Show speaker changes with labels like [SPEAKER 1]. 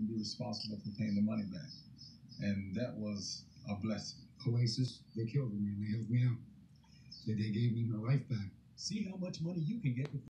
[SPEAKER 1] wouldn't be responsible for paying the money back. And that was a blessing.
[SPEAKER 2] Oasis, they killed me and they helped me out. They gave me my life back.
[SPEAKER 3] See how much money you can get